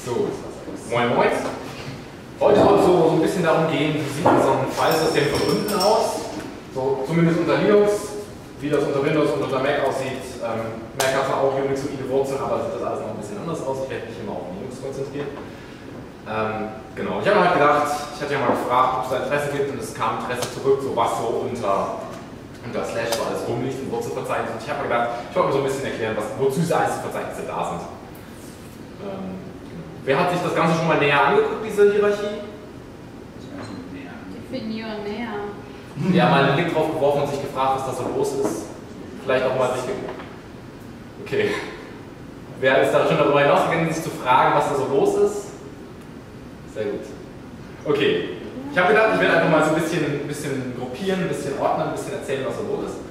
So, moin moin. Heute soll es so ein bisschen darum gehen, wie sieht so ein Filesystem von unten aus. So, zumindest unter Linux, wie das unter Windows und unter Mac aussieht. Mac hat zwar auch Unixoide Wurzeln, aber sieht das alles noch ein bisschen anders aus. Ich werde mich immer auf Linux konzentrieren. Genau, ich habe mir halt gedacht, ich hatte ja mal gefragt, ob es da Interesse gibt, und es kam Interesse zurück, so was so unter Slash so alles rumliegt im Wurzelverzeichnis. Und ich habe mir gedacht, ich wollte mir so ein bisschen erklären, wozu diese Einzelverzeichnisse da sind. Wer hat sich das Ganze schon mal näher angeguckt, diese Hierarchie? Definier näher. Ja, mal einen Blick drauf geworfen und sich gefragt, was da so los ist. Vielleicht auch mal sich. Okay. Wer ist da schon darüber hinausgegangen, sich zu fragen, was da so los ist? Sehr gut. Okay. Ich habe gedacht, ich werde einfach mal so ein bisschen gruppieren, ein bisschen ordnen, ein bisschen erzählen, was so los ist.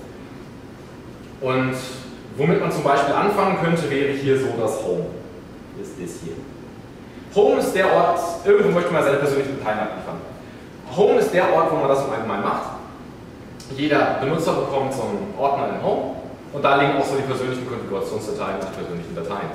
Und womit man zum Beispiel anfangen könnte, wäre hier so das Home. Das ist das hier. Home ist der Ort, irgendwo möchte man seine persönlichen Dateien abliefern. Home ist der Ort, wo man das im Allgemeinen macht. Jeder Benutzer bekommt so einen Ordner in Home und da liegen auch so die persönlichen Konfigurationsdateien und die persönlichen Dateien.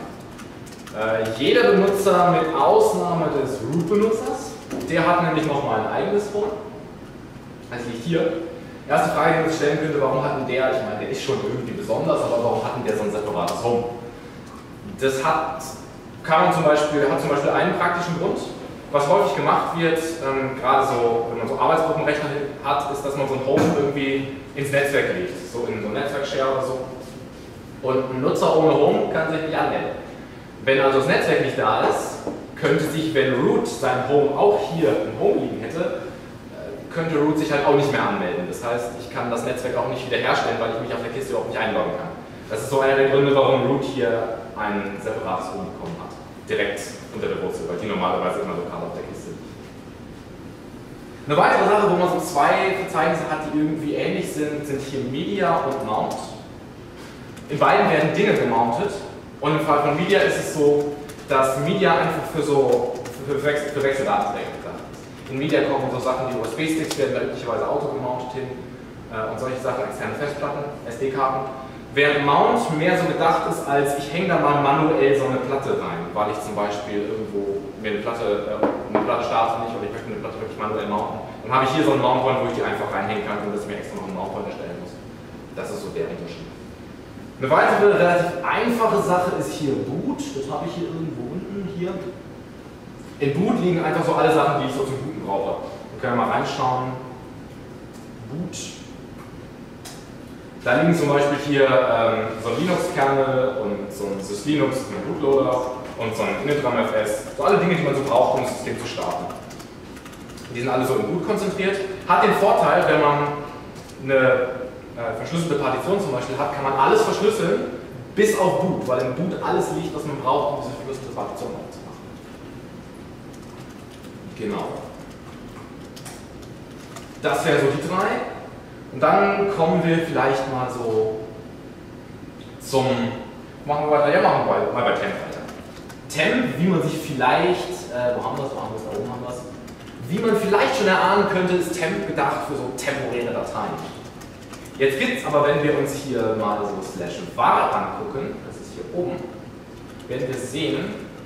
Jeder Benutzer mit Ausnahme des Root-Benutzers, der hat nämlich nochmal ein eigenes Home. Das liegt hier. Erste Frage, die man sich stellen könnte, warum hat denn der, ich meine, der ist schon irgendwie besonders, aber warum hat denn der so ein separates Home? Das hat zum Beispiel einen praktischen Grund. Was häufig gemacht wird, gerade so, wenn man so Arbeitsgruppenrechner hat, ist, dass man so ein Home irgendwie ins Netzwerk legt, so in so ein Netzwerk-Share oder so. Und ein Nutzer ohne Home kann sich nicht anmelden. Wenn also das Netzwerk nicht da ist, könnte sich, wenn Root sein Home auch hier im Home liegen hätte, könnte Root sich halt auch nicht mehr anmelden. Das heißt, ich kann das Netzwerk auch nicht wiederherstellen, weil ich mich auf der Kiste überhaupt nicht einloggen kann. Das ist so einer der Gründe, warum Root hier ein separates Home bekommen hat. Direkt unter der Wurzel, weil die normalerweise immer lokal auf der Kiste liegt. Eine weitere Sache, wo man so zwei Verzeichnisse hat, die irgendwie ähnlich sind, sind hier Media und Mount. In beiden werden Dinge gemountet. Und im Fall von Media ist es so, dass Media einfach für Wechseldatenträger gedacht ist. In Media kommen so Sachen wie USB-Sticks, werden da üblicherweise autogemountet hin und solche Sachen, externe Festplatten, SD-Karten. Während Mount mehr so gedacht ist, als ich hänge da mal manuell so eine Platte rein, weil ich zum Beispiel irgendwo mir eine Platte starte nicht oder ich möchte eine Platte wirklich manuell mounten. Dann habe ich hier so einen Mount-Point, wo ich die einfach reinhängen kann, ohne dass ich mir extra noch einen Mount-Point erstellen muss. Das ist so der Unterschied. Eine weitere relativ einfache Sache ist hier Boot. Das habe ich hier irgendwo unten hier. In Boot liegen einfach so alle Sachen, die ich so zum Booten brauche. Wir können mal reinschauen. Boot. Da liegen zum Beispiel hier so ein Linux-Kernel und so ein Syslinux, ein Bootloader und so ein initramfs. So alle Dinge, die man so braucht, um das System zu starten. Die sind alle so im Boot konzentriert. Hat den Vorteil, wenn man eine verschlüsselte Partition zum Beispiel hat, kann man alles verschlüsseln, bis auf Boot, weil im Boot alles liegt, was man braucht, um diese verschlüsselte Partition aufzumachen. Genau. Das wäre so die drei. Und dann kommen wir vielleicht mal so zum, machen wir mal bei Temp weiter. Temp, wie man sich vielleicht, wo haben wir es, da oben haben wir es, wie man vielleicht schon erahnen könnte, ist Temp gedacht für so temporäre Dateien. Jetzt gibt es aber, wenn wir uns hier mal so /var angucken, das ist hier oben, werden wir sehen,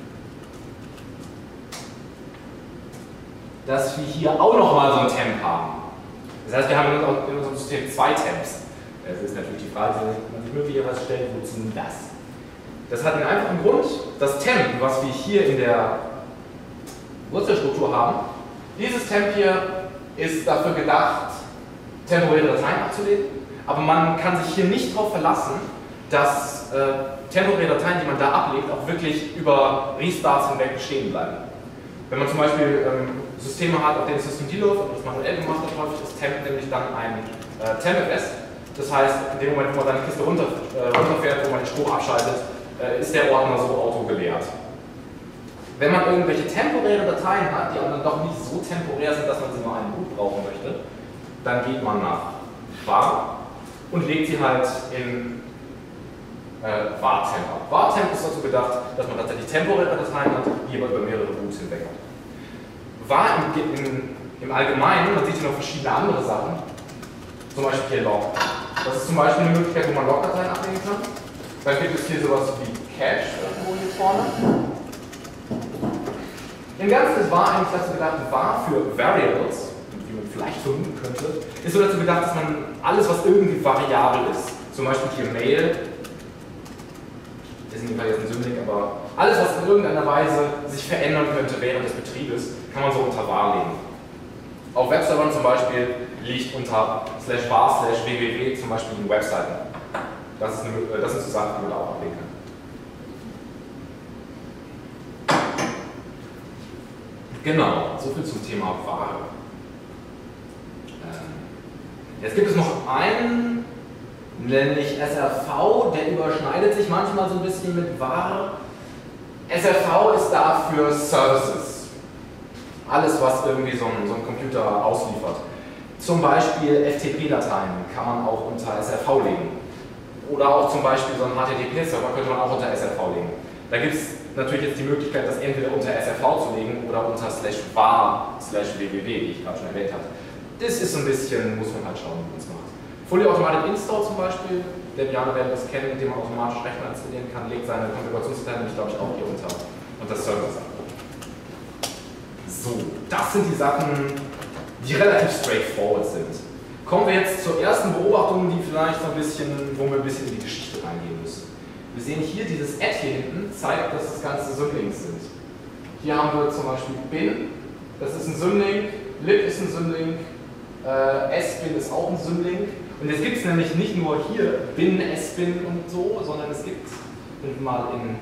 dass wir hier auch nochmal so ein Temp haben. Das heißt, wir haben in unserem System zwei Temps. Das ist natürlich die Frage, die man sich möglicherweise stellt, wozu das? Das hat einen einfachen Grund. Das Temp, was wir hier in der Wurzelstruktur haben, dieses Temp hier ist dafür gedacht, temporäre Dateien abzulegen, aber man kann sich hier nicht darauf verlassen, dass temporäre Dateien, die man da ablegt, auch wirklich über Restarts hinweg bestehen bleiben. Wenn man zum Beispiel Systeme hat, auf denen Systemd läuft und das manuell gemacht hat, häufig ist Temp nämlich dann ein Tempfs. Das heißt, in dem Moment, wo man seine Kiste runterfährt, wo man den Strom abschaltet, ist der Ordner so auto geleert. Wenn man irgendwelche temporären Dateien hat, die aber dann doch nicht so temporär sind, dass man sie nur einen Boot brauchen möchte, dann geht man nach var und legt sie halt in var-temp ab. var-temp ist dazu gedacht, dass man tatsächlich temporäre Dateien hat, die aber über mehrere Boots hinweg hat. Var im Allgemeinen, man sieht hier noch verschiedene andere Sachen, zum Beispiel hier log. Das ist zum Beispiel eine Möglichkeit, wo man Log-Dateien ablegen kann. Dann gibt es hier sowas wie Cache irgendwo hier vorne. Im Ganzen ist var eigentlich dazu gedacht, var für Variables, wie man vielleicht vermuten könnte, ist so dazu gedacht, dass man alles, was irgendwie variabel ist, zum Beispiel hier Mail, ist in dem Fall jetzt ein Symbolik, aber alles, was in irgendeiner Weise sich verändern könnte während des Betriebes, kann man so unter var legen. Auf Webservern zum Beispiel liegt unter /var/www zum Beispiel in Webseiten. Das sind so Sachen, die man da auch ablegen kann. Genau, soviel zum Thema var. Jetzt gibt es noch einen, nämlich SRV, der überschneidet sich manchmal so ein bisschen mit var. SRV ist da für Services. Alles, was irgendwie so ein Computer ausliefert. Zum Beispiel FTP-Dateien kann man auch unter SRV legen. Oder auch zum Beispiel so ein HTTP-Server könnte man auch unter SRV legen. Da gibt es natürlich jetzt die Möglichkeit, das entweder unter SRV zu legen oder unter /var/www, wie ich gerade schon erwähnt habe. Das ist so ein bisschen, muss man halt schauen, wie man es macht. Fully Automatic Install zum Beispiel, der Jana werden das kennen, mit dem man automatisch Rechner installieren kann, legt seine Konfigurationsdateien nämlich, glaube ich, auch hier unter Service ab. So, das sind die Sachen, die relativ straightforward sind. Kommen wir jetzt zur ersten Beobachtung, die vielleicht so ein bisschen, wo wir ein bisschen in die Geschichte reingehen müssen. Wir sehen hier, dieses Add hier hinten zeigt, dass das Ganze Symlinks sind. Hier haben wir zum Beispiel bin, das ist ein Symlink, lib ist ein Symlink, sbin ist auch ein Symlink. Und jetzt gibt es nämlich nicht nur hier bin, sbin und so, sondern es gibt, wenn wir mal in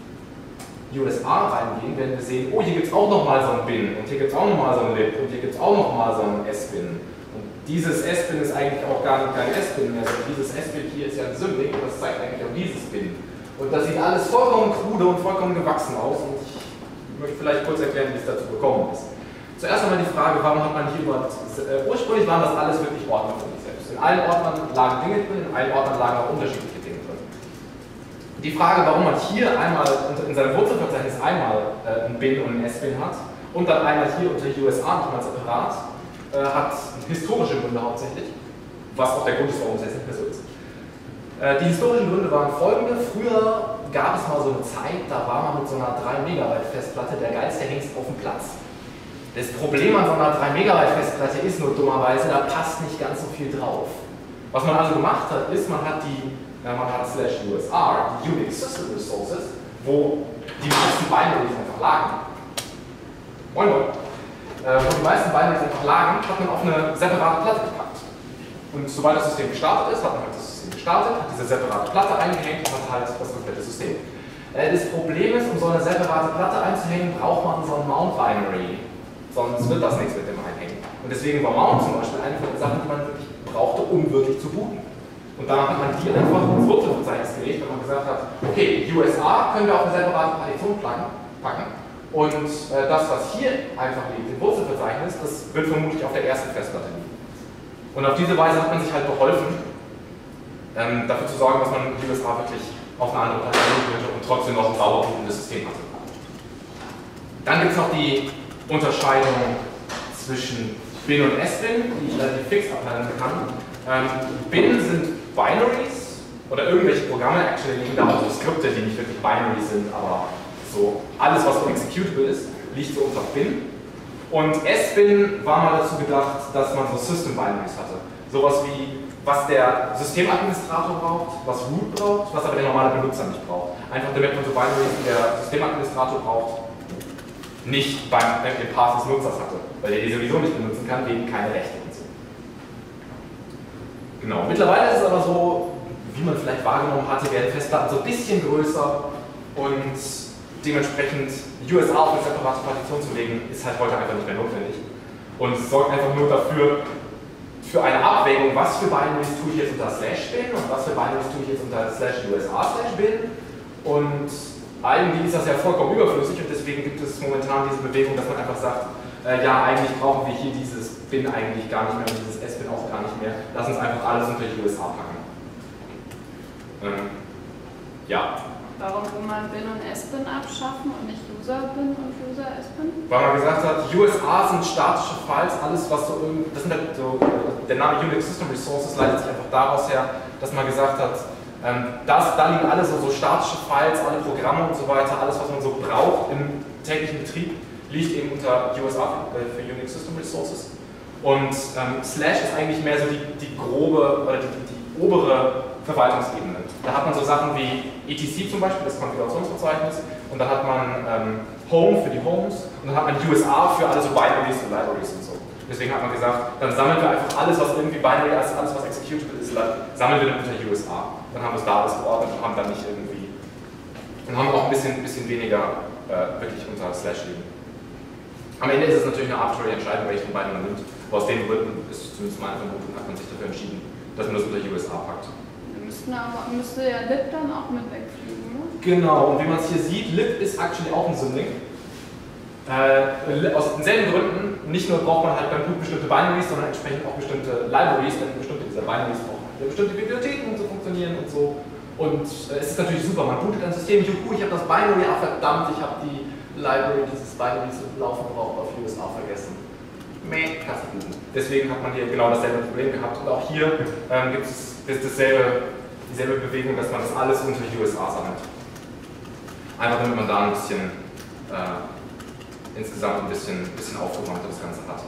USA reingehen, werden wir sehen, oh, hier gibt es auch nochmal so ein bin und hier gibt es auch nochmal so ein lib und hier gibt es auch nochmal so ein sbin. Und dieses sbin ist eigentlich auch gar nicht kein sbin mehr, sondern dieses sbin hier ist ja ein Symlink und das zeigt eigentlich auch dieses bin. Und das sieht alles vollkommen krude und vollkommen gewachsen aus und ich möchte vielleicht kurz erklären, wie es dazu gekommen ist. Zuerst einmal die Frage, warum hat man hier überhaupt, ursprünglich waren das alles wirklich Ordner für sich selbst. In allen Ordnern lagen Dinge drin, in allen Ordnern lagen auch unterschiedliche Dinge drin. Die Frage, warum man hier einmal in seinem Wurzelverzeichnis einmal ein bin und ein sbin hat und dann einmal hier unter USA nochmal separat, hat historische Gründe hauptsächlich, was auch der Grund ist, warum es jetzt nicht mehr so ist. Die historischen Gründe waren folgende. Früher gab es mal so eine Zeit, da war man mit so einer 3 Megabyte Festplatte der geilste Hengst auf dem Platz. Das Problem an so einer 3 Megabyte Festplatte ist nur dummerweise, da passt nicht ganz so viel drauf. Was man also gemacht hat, ist, man hat /USR, die Unix System Resources, wo die meisten Binaries einfach lagen. Moin moin. Wo die meisten Binaries einfach lagen, hat man auf eine separate Platte gepackt. Und sobald das System gestartet ist, hat man halt das System gestartet, hat diese separate Platte eingehängt und hat halt das komplette System. Das Problem ist, um so eine separate Platte einzuhängen, braucht man so ein Mount-Binary. Sonst wird das nichts mit dem Einhängen. Und deswegen war Mount zum Beispiel eine von den Sachen, die man wirklich brauchte, um wirklich zu booten. Und danach hat man die einfach ins Wurzelverzeichnis gelegt, wenn man gesagt hat, okay, USA können wir auf eine separate Partition packen. Und das, was hier einfach liegt, im Wurzelverzeichnis, das wird vermutlich auf der ersten Festplatte liegen. Und auf diese Weise hat man sich halt geholfen, dafür zu sorgen, dass man USA wirklich auf eine andere Platte legen könnte und trotzdem noch ein sauber bootendes System hatte. Dann gibt es noch die Unterscheidung zwischen bin und sbin, die ich relativ fix ableiten kann. Bin sind Binaries oder irgendwelche Programme, actually liegen da auch so Skripte, die nicht wirklich Binaries sind, aber so alles, was so executable ist, liegt so unter bin. Und sbin war mal dazu gedacht, dass man so System Binaries hatte. Sowas wie, was der Systemadministrator braucht, was Root braucht, was aber der normale Benutzer nicht braucht. Einfach damit man so Binaries, die der Systemadministrator braucht, nicht im Path des Nutzers hatte, weil der die sowieso nicht benutzen kann, wegen keine Rechte und so. Genau, mittlerweile ist es aber so, wie man vielleicht wahrgenommen hatte, werden Festplatten so ein bisschen größer und dementsprechend USA auf eine separate Partition zu legen, ist halt heute einfach nicht mehr notwendig. Und es sorgt einfach nur dafür, für eine Abwägung, was für Binaries tue ich jetzt unter /bin und was für Binaries tue ich jetzt unter /USA/bin. Und eigentlich ist das ja vollkommen überflüssig und deswegen gibt es momentan diese Bewegung, dass man einfach sagt, ja, eigentlich brauchen wir hier dieses bin eigentlich gar nicht mehr und dieses sbin auch gar nicht mehr. Lass uns einfach alles unter die USA packen. Ja. Warum will man bin und sbin abschaffen und nicht user bin und user sbin? Weil man gesagt hat, USA sind statische Files, alles was so irgendwie, das sind halt so, der Name Unix System Resources leitet sich einfach daraus her, dass man gesagt hat, da liegen alle so statische Files, alle Programme und so weiter, alles was man so braucht im täglichen Betrieb, liegt eben unter USR für Unix System Resources. Und Slash ist eigentlich mehr so die grobe oder die obere Verwaltungsebene. Da hat man so Sachen wie etc zum Beispiel, das Konfigurationsverzeichnis, und dann hat man Home für die Homes und dann hat man USR für alle so Binaries und Libraries und so. Deswegen hat man gesagt, dann sammeln wir einfach alles, was irgendwie Binary ist, alles, was executable ist, sammeln wir dann unter USR. Dann haben wir es da alles geordnet und haben dann nicht irgendwie. Und haben auch ein bisschen weniger wirklich unter Slash liegen. Am Ende ist es natürlich eine arbitrary Entscheidung, welche von beiden man nimmt. Aber aus den Gründen ist zumindest meine Vermutung, hat man sich dafür entschieden, dass man das unter USR packt. Müsste ja lib dann auch mit wegfliegen, ne? Genau, und wie man es hier sieht, lib ist actually auch ein Symlink. Aus denselben Gründen, nicht nur braucht man halt beim Boot bestimmte Binaries, sondern entsprechend auch bestimmte Libraries, denn bestimmte dieser Binaries brauchen bestimmte Bibliotheken, um zu funktionieren und so. Und es ist natürlich super, man bootet ein System, juhu, ich habe das Binary, ach verdammt, ich habe die Library dieses Binaries laufen braucht auf USR vergessen. Kannst du booten. Deswegen hat man hier genau dasselbe Problem gehabt. Und auch hier gibt es dieselbe Bewegung, dass man das alles unter USR sammelt. Einfach damit man da ein bisschen insgesamt ein bisschen aufgeräumter das Ganze hat.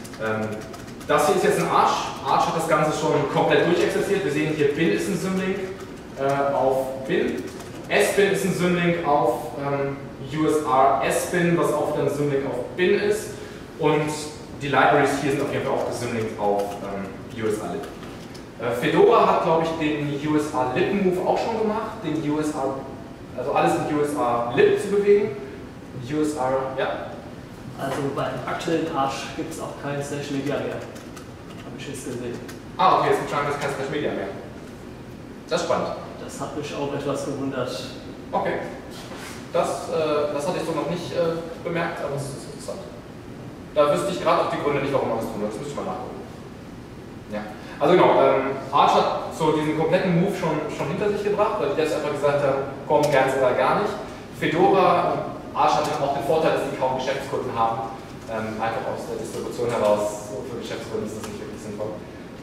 Das hier ist jetzt ein Arch. Arch hat das Ganze schon komplett durchexerziert. Wir sehen hier, bin ist ein Symlink auf bin. sbin ist ein Symlink auf USR sbin, was auch wieder ein Symlink auf bin ist. Und die Libraries hier sind auf jeden Fall auch gesymlinkt auf USR lib. Fedora hat, glaube ich, den USR lib Move auch schon gemacht, den USR, also alles in USR lib zu bewegen. USR, ja. Also beim aktuellen Arch gibt es auch kein Slash Media mehr. Habe ich jetzt gesehen. Ah, okay, es gibt scheinbar kein Slash Media mehr. Das ist spannend. Das hat mich auch etwas gewundert. Okay. Das hatte ich so noch nicht bemerkt, aber es ist interessant. Da wüsste ich gerade auch die Gründe nicht, warum man das tun. Das müsste ich mal nachgucken. Ja. Also genau, Arch hat so diesen kompletten Move schon hinter sich gebracht, weil die jetzt einfach gesagt haben, komm, ganz oder gar nicht. Fedora, Arch hat auch den Vorteil, dass sie kaum Geschäftskunden haben. Einfach aus der Distribution heraus, so für Geschäftskunden ist das nicht wirklich sinnvoll.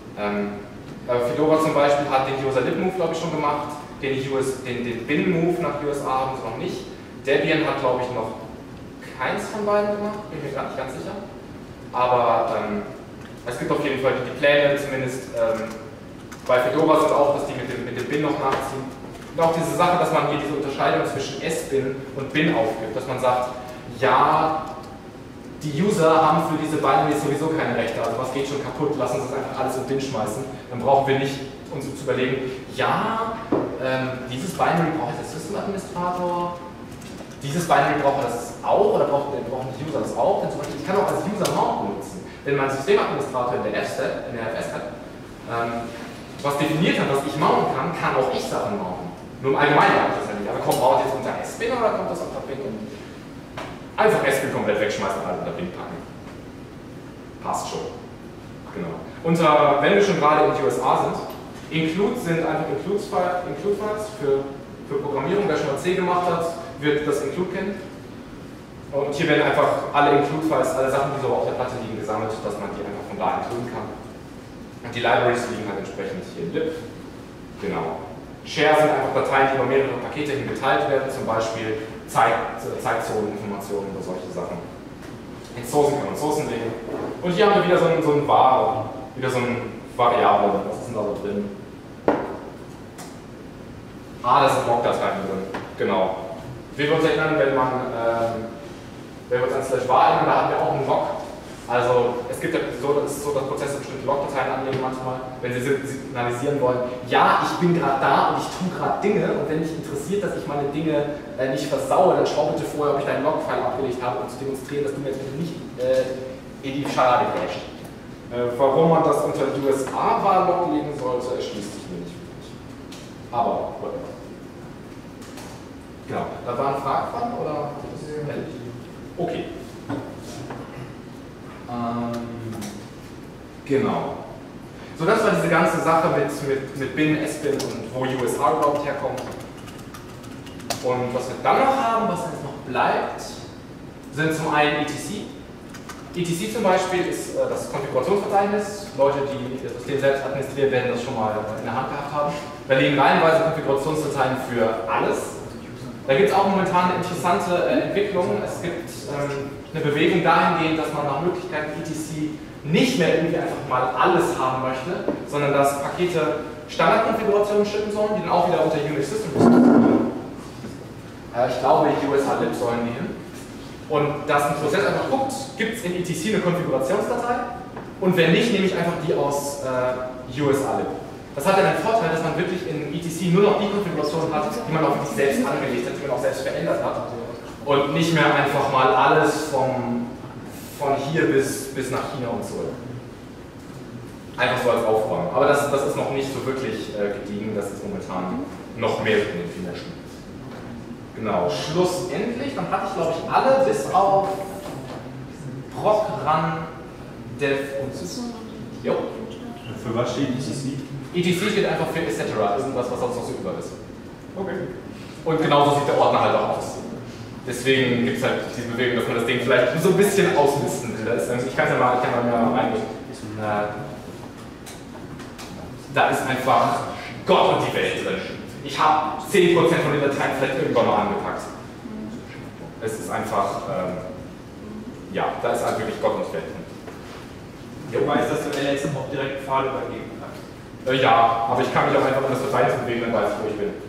Fedora zum Beispiel hat den User-Lib-Move, glaube ich, schon gemacht. Den Bin-Move nach USR haben sie noch nicht. Debian hat, glaube ich, noch keins von beiden gemacht, bin mir gar nicht ganz sicher. Aber es gibt auf jeden Fall die Pläne, zumindest bei Fedora sind auch, dass die mit dem Bin noch nachziehen. Und auch diese Sache, dass man hier diese Unterscheidung zwischen sbin und bin aufgibt, dass man sagt, ja, die User haben für diese Binaries sowieso keine Rechte, also was geht schon kaputt, lassen Sie es einfach alles in bin schmeißen. Dann brauchen wir nicht uns zu überlegen, ja, dieses Binary braucht jetzt der Systemadministrator, dieses Binary braucht das auch, oder brauchen die User das auch? Denn zum Beispiel, ich kann auch als User Mount benutzen. Wenn mein Systemadministrator in der FS-App was definiert hat, was ich mounten kann auch ich Sachen mounten. Nur im Allgemeinen habe ich das ja nicht. Aber kommt Mount jetzt unter sbin oder kommt das unter bin? Und einfach sbin komplett wegschmeißen und alle unter bin packen. Passt schon. Genau. Wenn wir schon gerade in USR sind, Includes sind einfach Include-Files für Programmierung. Wer schon mal C gemacht hat, wird das Include kennen. Und hier werden einfach alle Include-Files, alle Sachen, die so auf der Platte liegen, gesammelt, dass man die einfach von da includen kann. Und die Libraries liegen halt entsprechend hier in lib. Genau. Share sind einfach Dateien, die über mehrere Pakete hin geteilt werden, zum Beispiel Zeitzoneninformationen oder solche Sachen. In Sourcen kann man Sourcen legen. Und hier haben wir wieder so ein Var, wieder so ein Variable. Was ist denn da so drin? Das sind Log-Dateien drin. Genau. Wir uns erinnern, wenn wir uns an /var erinnern, da haben wir auch einen Log. Also es gibt ja so, das ist so, dass Prozesse bestimmte Log-Dateien anlegen manchmal, wenn sie signalisieren wollen, ja, ich bin gerade da und ich tue gerade Dinge und wenn dich interessiert, dass ich meine Dinge nicht versaue, dann schau bitte vorher, ob ich deinen Log-File abgelegt habe, um zu demonstrieren, dass du mir jetzt bitte nicht in die Scharade crasht. Warum man das unter USR-Var-Log legen sollte, erschließt sich mir nicht wirklich. Aber, whatever. Genau, da war eine Frage dran, oder? Okay. Genau. So, das war diese ganze Sache mit bin, sbin und wo USR überhaupt herkommt. Und was wir dann noch haben, was jetzt noch bleibt, sind zum einen etc. etc zum Beispiel ist das Konfigurationsverzeichnis. Leute, die das System selbst administrieren, werden das schon mal in der Hand gehabt haben. Da liegen reihenweise Konfigurationsdateien für alles. Da gibt es auch momentan eine interessante Entwicklung. Es gibt eine Bewegung dahingehend, dass man nach Möglichkeit etc nicht mehr irgendwie einfach mal alles haben möchte, sondern dass Pakete Standardkonfigurationen schicken sollen, die dann auch wieder unter Unix System sollen. Ich glaube, USA-Lib sollen die hin. Und dass ein Prozess einfach guckt, gibt es in etc eine Konfigurationsdatei und wenn nicht, nehme ich einfach die aus USA-Lib. Das hat dann den Vorteil, dass man wirklich in etc nur noch die Konfiguration hat, die man auch wirklich selbst angelegt hat, die man auch selbst verändert hat und nicht mehr einfach mal alles von hier bis nach China und zurück. Einfach so als Aufräumen. Aber das ist noch nicht so wirklich gediegen, das ist momentan noch mehr in den Finischen. Genau, schlussendlich, dann hatte ich glaube ich alle bis auf Proc, Run, Dev und Sys. Jo. Für was steht etc? etc steht einfach für etc. Irgendwas, was sonst noch so über ist. Okay. Und genauso sieht der Ordner halt auch aus. Deswegen gibt es halt diese Bewegung, dass man das Ding vielleicht so ein bisschen auslisten will. Ich kann mal reingehen. Da ist einfach Gott und die Welt drin. Ich habe 10% von den Dateien vielleicht irgendwann mal angepackt. Es ist einfach, ja, da ist halt wirklich Gott und die Welt drin. Du weißt, dass du LS auch direkt Pfad übergeben kannst. Ja, aber ich kann mich auch einfach in das Verzeichnis bewegen, dann weiß ich, wo ich bin.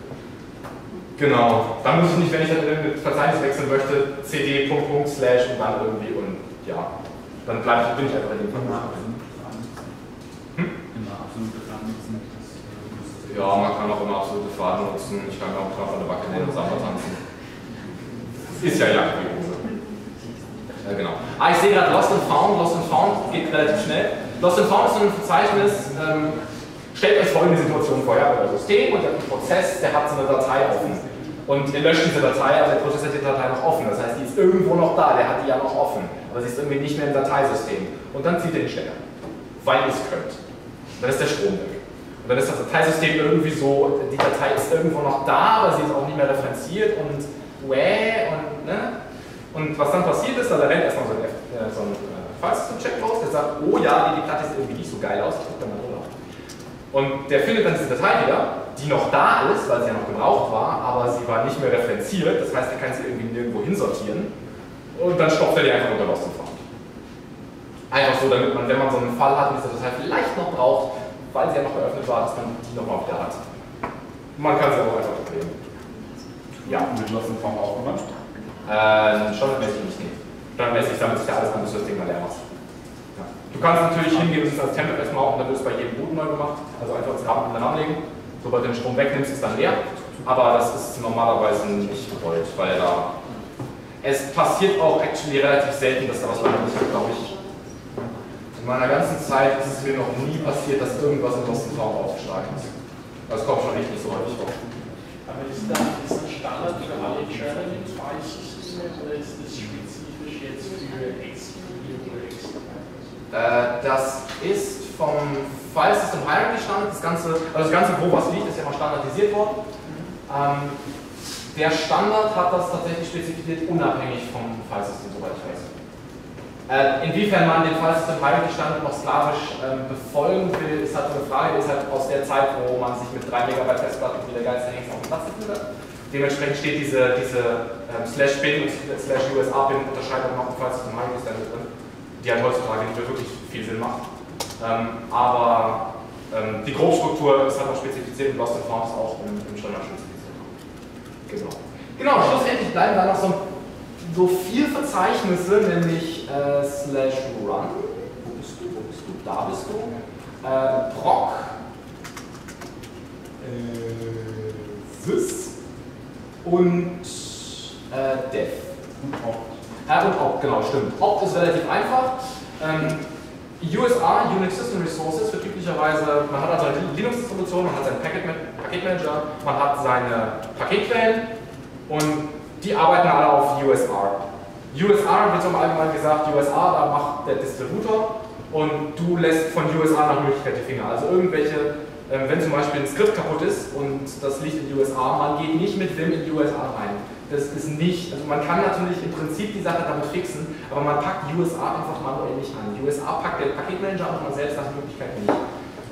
Genau, dann muss ich nicht, wenn ich dann in ein Verzeichnis wechseln möchte, cd .. und dann irgendwie und ja, dann bin ich einfach in dem Verzeichnis. Immer absolute Pfad nutzen. Ja, man kann auch immer absolute Pfade nutzen, ich kann auch drauf an der Backe nehmen und Samba tanzen. Ist ja Jacke wie Hose. Ja, genau. Ich sehe gerade Lost and Found geht relativ schnell. Lost and Found ist so ein Verzeichnis, stellt euch folgende Situation vor, ihr habt euer System und ihr habt einen Prozess, der hat so eine Datei offen. Und ihr löscht diese Datei, aber der Prozess hat die Datei noch offen. Das heißt, die ist irgendwo noch da, der hat die ja noch offen. Aber sie ist irgendwie nicht mehr im Dateisystem. Und dann zieht ihr den Stecker, weil ihr es könnt. Dann ist der Strom weg. Und dann ist das Dateisystem irgendwie so, die Datei ist irgendwo noch da, aber sie ist auch nicht mehr referenziert und ne? Und was dann passiert ist, da rennt erstmal so ein File-System-Check raus, der sagt, oh ja, die Platte sieht irgendwie nicht so geil aus, ich gucke da mal drüber. Und der findet dann diese Datei wieder, die noch da ist, weil sie ja noch gebraucht war, aber sie war nicht mehr referenziert, das heißt, er kann sie irgendwie nirgendwo hinsortieren und dann stopft er die einfach unter Lost and Found. Einfach so, damit man, wenn man so einen Fall hat und diese Datei vielleicht noch braucht, weil sie ja noch geöffnet war, dass man die nochmal wieder hat. Man kann sie auch einfach drehen. Ja. Mit Lost and Found auch gemacht? Standardmäßig nicht. Standardmäßig sammelt sich ja alles an, bis du das Ding mal leer machst. Ja. Du kannst natürlich hingehen und es als Template erstmal auch und dann wird es bei jedem Boot neu gemacht. Also einfach das Namen anlegen. Sobald du den Strom wegnimmst, ist es dann leer. Aber das ist normalerweise nicht gewollt, weil da. Es passiert auch actually relativ selten, dass da was landet. Glaube ich. In meiner ganzen Zeit ist es mir noch nie passiert, dass irgendwas in Lost and Found aufgeschlagen ist. Das kommt schon echt nicht so häufig vor. Aber ist das Standard für alle Journaling-File-Systeme oder ist das spezifisch jetzt für XP oder XP? Das ist vom File System Hierarchy Standard, das Ganze, wo was liegt, ist ja mal standardisiert worden. Der Standard hat das tatsächlich spezifiziert, unabhängig vom File System, soweit ich weiß. Inwiefern man den File System Hierarchy Standard noch slawisch befolgen will, ist halt so eine Frage, die ist halt aus der Zeit, wo man sich mit 3 MB Festplatten wie der geilste Hengst auf den Platz gefühlt hat. Dementsprechend steht diese /bin und /USA-Bin Unterscheidung noch im File System Hierarchy Standard drin, die halt heutzutage nicht mehr wirklich viel Sinn macht. Aber die Grobstruktur ist halt noch spezifiziert und Lost and Found ist auch im Standard spezifiziert. Genau, schlussendlich bleiben da noch so 4 Verzeichnisse, nämlich /run, wo bist du, da bist du, proc, sys und dev. Und opt, genau, stimmt. Opt ist relativ einfach. USA, Unix System Resources, wird üblicherweise, man hat also eine Linux-Distribution, man hat seinen Paketmanager, man hat seine Paketquellen und die arbeiten alle auf USR. USR wird so im Allgemeinen gesagt, USR, da macht der Distributor und du lässt von USR nach Möglichkeit die Finger. Also irgendwelche, wenn zum Beispiel ein Skript kaputt ist und das liegt in USR, man geht nicht mit Vim in USR rein. Das ist nicht, also man kann natürlich im Prinzip die Sache damit fixen, aber man packt USR einfach manuell nicht an. USR packt der Paketmanager an und man selbst nach Möglichkeit nicht.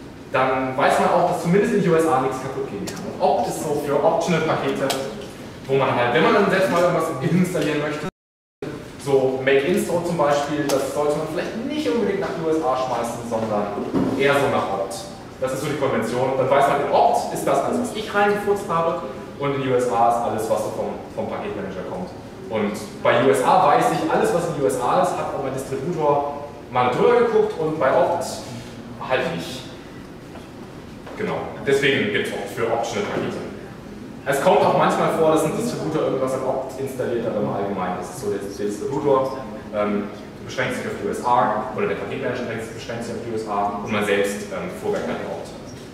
Dann weiß man auch, dass zumindest in USR nichts kaputt gehen kann. Und Opt ist so für Optional Pakete, wo man halt, wenn man dann selbst mal irgendwas installieren möchte, so make install zum Beispiel, das sollte man vielleicht nicht unbedingt nach USA schmeißen, sondern eher so nach opt. Das ist so die Konvention. Dann weiß man, in opt ist das alles, was ich reingefurzt habe, und in USA ist alles, was so vom Paketmanager kommt. Und bei USA weiß ich, alles was in USA ist, hat auch mein Distributor mal drüber geguckt, und bei opt halt nicht. Genau. Deswegen gibt es opt für optional Pakete. Es kommt auch manchmal vor, dass ein Distributor irgendwas im opt installiert, aber im Allgemeinen ist es so, der Distributor beschränkt sich auf die USA, oder der Paketmanager beschränkt sich auf die USA, und man selbst vorweg halt opt.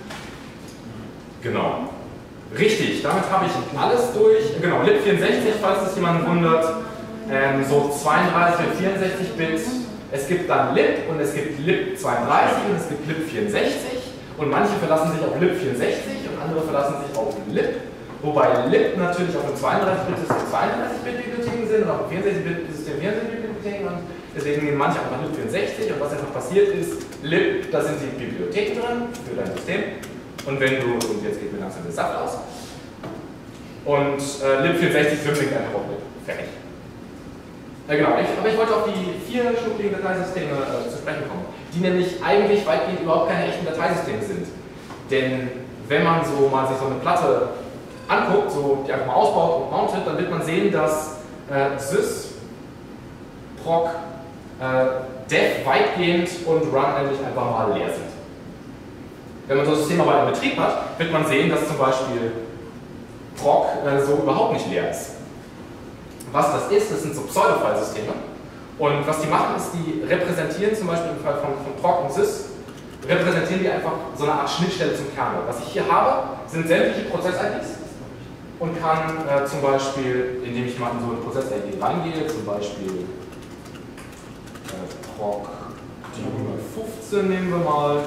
Genau. Richtig, damit habe ich alles durch. Genau, lib64, falls das jemanden wundert, so 32 und 64-Bit. Es gibt dann lib und es gibt lib32 und es gibt lib64, und manche verlassen sich auf lib64 und andere verlassen sich auf lib. Wobei lib natürlich auf dem 32-Bit-System 32-Bit-Bibliotheken sind und auf dem 64-Bit-System 64-Bit-Bibliotheken, und deswegen nehmen manche auch nach lib64, und was einfach passiert ist, lib, da sind die Bibliotheken drin für dein System, und wenn du, und jetzt geht mir langsam der Saft aus, und lib64 kündigt einfach auf lib. Fertig. Genau, aber ich wollte auf die 4-schnuckligen Dateisysteme zu sprechen kommen, die nämlich eigentlich weitgehend überhaupt keine echten Dateisysteme sind. Denn wenn man so mal sich so eine Platte anguckt, so die einfach mal ausbaut und mountet, dann wird man sehen, dass sys, proc, def weitgehend und run nämlich einfach mal leer sind. Wenn man so ein System aber in Betrieb hat, wird man sehen, dass zum Beispiel proc so überhaupt nicht leer ist. Was das sind so Pseudo-File-Systeme, und was die machen ist, die repräsentieren zum Beispiel im Fall von proc und sys, repräsentieren die einfach so eine Art Schnittstelle zum Kernel. Was ich hier habe, sind sämtliche Prozess-IDs, und kann zum Beispiel, indem ich mal in so eine Prozess-ID reingehe, zum Beispiel proc die 115 nehmen wir mal,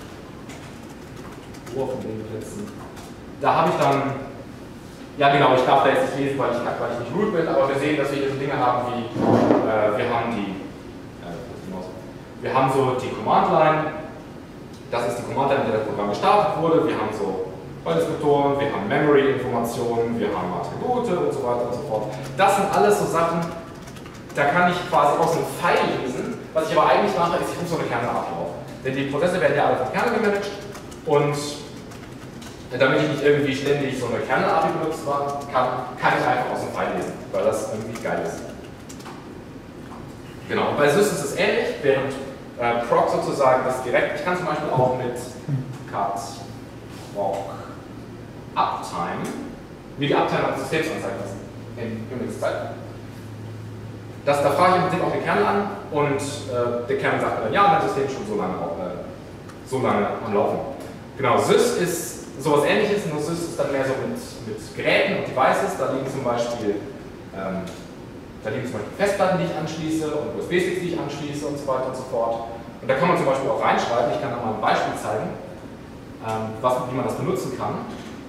von den Plätzen. Da habe ich dann, ja genau, ich darf da jetzt nicht lesen, weil ich nicht root bin, aber wir sehen, dass wir hier so Dinge haben wie, wir haben so die Command-Line, das ist die Command-Line, in der das Programm gestartet wurde, wir haben so File-Deskriptoren, wir haben Memory-Informationen, wir haben Attribute und so weiter und so fort. Das sind alles so Sachen, da kann ich quasi aus einem File lesen. Was ich aber eigentlich mache, ist, ich rufe so eine Kernel-API auf. Denn die Prozesse werden ja alle vom Kernel gemanagt, und damit ich nicht irgendwie ständig so eine Kernel-API benutzen kann ich einfach aus dem File lesen, weil das irgendwie geil ist. Genau, und bei sys ist es ähnlich, während proc sozusagen das direkt, ich kann zum Beispiel auch mit cat proc uptime mir die Uptime eines Systems anzeigen lassen, in Unix-Zeit. Da frage ich im Prinzip auch den Kernel an, und der Kernel sagt mir dann, ja, mein System ist schon so lange am Laufen. Genau, sys ist sowas Ähnliches, nur sys ist dann mehr so mit Geräten und Devices. Da liegen zum Beispiel Festplatten, die ich anschließe, und USB-Sticks, die ich anschließe, und so weiter und so fort. Und da kann man zum Beispiel auch reinschreiben, ich kann da mal ein Beispiel zeigen, wie man das benutzen kann.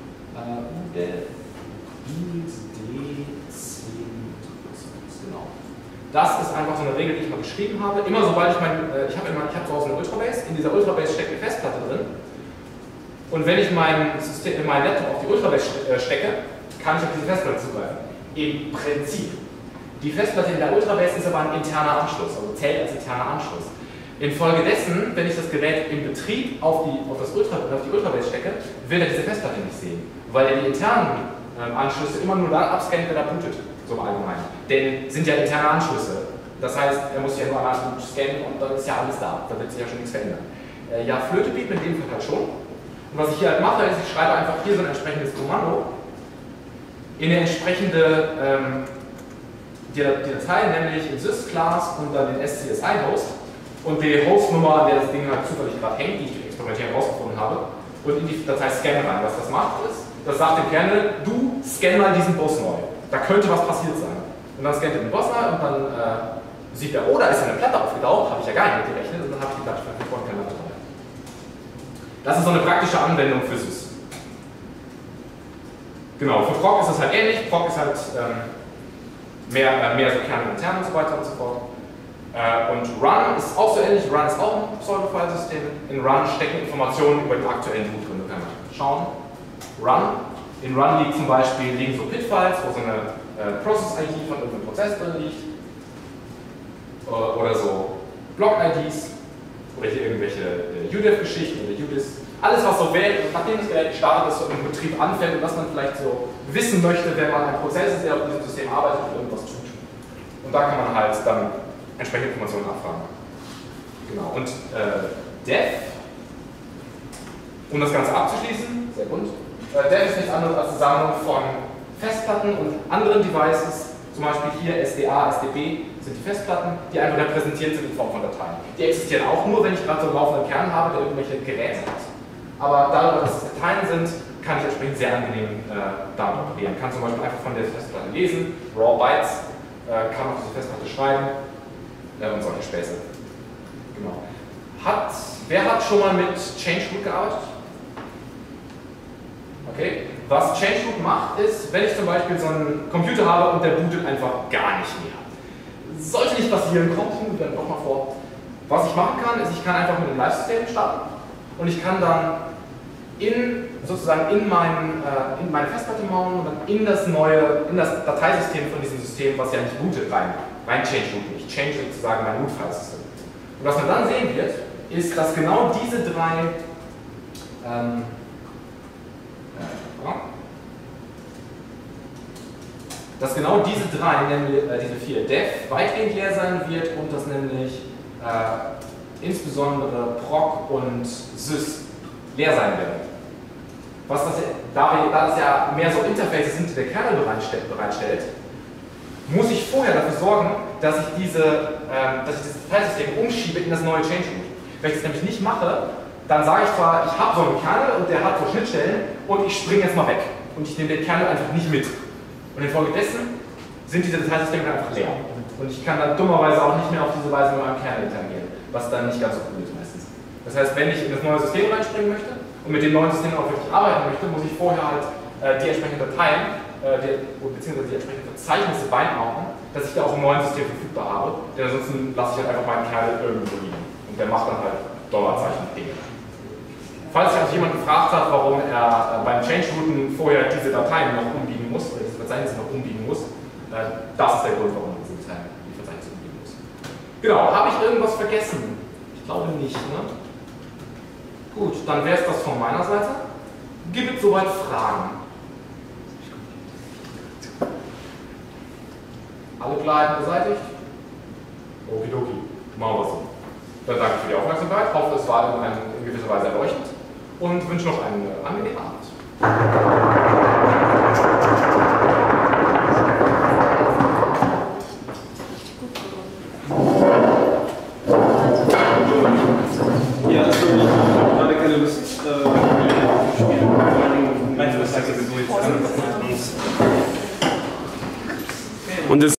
Genau. Das ist einfach so eine Regel, die ich mal geschrieben habe. Immer sobald ich ich habe zu Hause eine Ultrabase, in dieser Ultrabase steckt eine Festplatte drin. Und wenn ich mein Laptop auf die Ultrabase stecke, kann ich auf diese Festplatte zugreifen. Im Prinzip. Die Festplatte in der Ultrabase ist aber ein interner Anschluss, also zählt als interner Anschluss. Infolgedessen, wenn ich das Gerät im Betrieb auf die Ultrabase stecke, wird er diese Festplatte nicht sehen, weil er die internen Anschlüsse immer nur dann abscannt, wenn er bootet, so im Allgemeinen. Denn sind ja interne Anschlüsse. Das heißt, er muss ja nur einmal scannen, und dann ist ja alles da, da wird sich ja schon nichts verändern. Ja, Flöte bietet in dem Fall halt schon. Und was ich hier halt mache, ist, ich schreibe einfach hier so ein entsprechendes Kommando in eine entsprechende die Datei, nämlich in sys-Class und dann den SCSI-Host und die Hostnummer, an der das Ding halt zufällig gerade hängt, die ich experimentell herausgefunden habe, und in die Datei scan rein. Was das macht ist, das sagt dem Kernel, du scan mal diesen Bus neu. Da könnte was passiert sein. Und dann scannt er den Bus neu, und dann sieht er, oh, da ist eine Platte aufgetaucht, habe ich ja gar nicht mit gerechnet, und dann habe ich die Platte von keiner Platte dabei. Das ist so eine praktische Anwendung für sys. Genau, für proc ist es halt ähnlich. Proc ist halt mehr so Kernel intern und so weiter und so fort. Und run ist auch so ähnlich. Run ist auch ein Pseudo-File-System. In run stecken Informationen über den aktuellen Boot drin. Du kannst schauen. Run In Run liegt zum Beispiel liegen so Pit-Files, wo so eine Process-ID von irgendeinem Prozess drin liegt. Oder so Block-IDs oder hier irgendwelche UDEF-Geschichten oder UDIS. Alles, was so wählt, nachdem das Gerät gestartet ist, so im Betrieb anfängt und was man vielleicht so wissen möchte, wenn man ein Prozess ist, der auf diesem System arbeitet und irgendwas tut. Und da kann man halt dann entsprechende Informationen abfragen. Genau. Und Dev, um das Ganze abzuschließen, sehr gut. Dev ist nichts anderes als eine Sammlung von Festplatten und anderen Devices, zum Beispiel hier SDA, SDB sind die Festplatten, die einfach repräsentiert sind in Form von Dateien. Die existieren auch nur, wenn ich gerade so einen laufenden Kern habe, der irgendwelche Geräte hat. Aber dadurch, dass es Dateien sind, kann ich entsprechend sehr angenehm damit operieren. Kann zum Beispiel einfach von der Festplatte lesen, Raw Bytes, kann auf diese Festplatte schreiben und solche Späße. Genau. Wer hat schon mal mit Change Root gearbeitet? Okay. Was Change Root macht, ist, wenn ich zum Beispiel so einen Computer habe und der bootet einfach gar nicht mehr. Sollte nicht passieren, kommt hin und dann auch mal vor. Was ich machen kann, ist, ich kann einfach mit einem Live-System starten und ich kann dann sozusagen in meine Festplatte mount und dann in das Dateisystem von diesem System, was ja nicht bootet, rein Change Root. Ich change sozusagen mein Root-File-System. Und was man dann sehen wird, ist, dass genau diese drei nämlich diese vier Dev, weitgehend leer sein wird und dass nämlich insbesondere Proc und Sys leer sein werden. Da das ja mehr so Interfaces sind, die der Kernel bereitstellt, muss ich vorher dafür sorgen, dass ich dieses Dateisystem umschiebe in das neue Change Root. Wenn ich das nämlich nicht mache, dann sage ich zwar, ich habe so einen Kernel und der hat so Schnittstellen und ich springe jetzt mal weg und ich nehme den Kernel einfach nicht mit. Und infolgedessen sind diese Dateisysteme einfach leer. Und ich kann dann dummerweise auch nicht mehr auf diese Weise mit meinem Kernel interagieren, was dann nicht ganz so cool ist meistens. Das heißt, wenn ich in das neue System reinspringen möchte und mit dem neuen System auch wirklich arbeiten möchte, muss ich vorher halt die entsprechenden Dateien beziehungsweise die entsprechenden Verzeichnisse beinhauen, dass ich da auch im neuen System verfügbar habe. Denn ansonsten lasse ich halt einfach meinen Kernel irgendwo liegen. Und der macht dann halt Dollarzeichen Dinge. Falls sich also jemand gefragt hat, warum er beim Change-Routen vorher diese Dateien noch umbiegen muss, oder diese Verzeichnisse noch umbiegen muss, das ist der Grund, warum man diese Verzeichnisse umbiegen muss. Genau, habe ich irgendwas vergessen? Ich glaube nicht, ne? Gut, dann wäre es das von meiner Seite. Gibt es soweit Fragen? Alle Klarheiten beseitigt? Okidoki, machen wir so. Dann danke für die Aufmerksamkeit, hoffe es war in gewisser Weise erleuchtend und wünsche noch einen angenehmen Abend. Ja, also ich habe gerade keine Lust zu spielen. Und das